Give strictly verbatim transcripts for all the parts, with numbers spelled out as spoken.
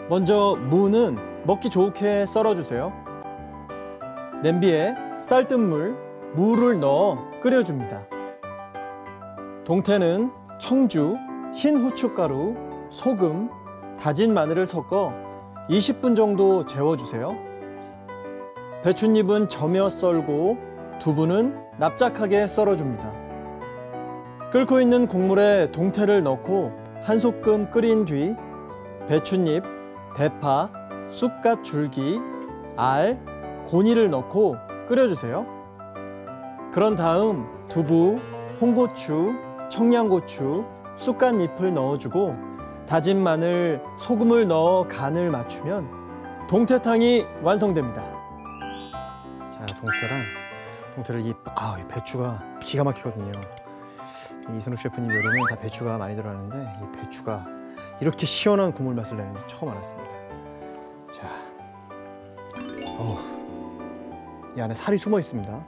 먼저 무는 먹기 좋게 썰어주세요. 냄비에 쌀뜨물, 무를 넣어 끓여줍니다. 동태는 청주, 흰 후춧가루, 소금, 다진 마늘을 섞어 이십 분 정도 재워주세요. 배춧잎은 저며 썰고 두부는 납작하게 썰어줍니다. 끓고 있는 국물에 동태를 넣고 한 소끔 끓인 뒤 배춧잎, 대파, 쑥갓 줄기, 알, 고니를 넣고 끓여주세요. 그런 다음 두부, 홍고추, 청양고추, 쑥갓잎을 넣어주고 다진 마늘, 소금을 넣어 간을 맞추면 동태탕이 완성됩니다. 자, 동태랑 동태를 이, 아, 이 배추가 기가 막히거든요. 이순욱 셰프님 요리는 다 배추가 많이 들어가는데 이 배추가 이렇게 시원한 국물 맛을 내는지 처음 알았습니다. 자, 어, 이 안에 살이 숨어 있습니다.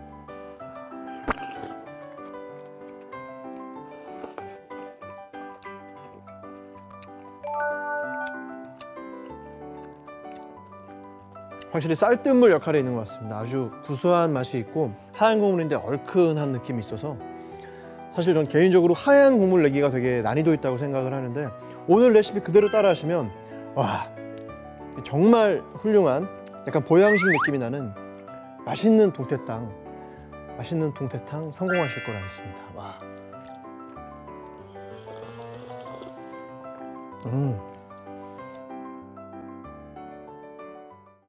확실히 쌀뜨물 역할에 있는 것 같습니다. 아주 구수한 맛이 있고 하얀 국물인데 얼큰한 느낌이 있어서 사실 전 개인적으로 하얀 국물 내기가 되게 난이도 있다고 생각을 하는데 오늘 레시피 그대로 따라 하시면 와, 정말 훌륭한 약간 보양식 느낌이 나는 맛있는 동태탕 맛있는 동태탕 성공하실 거라 믿습니다. 와. 음.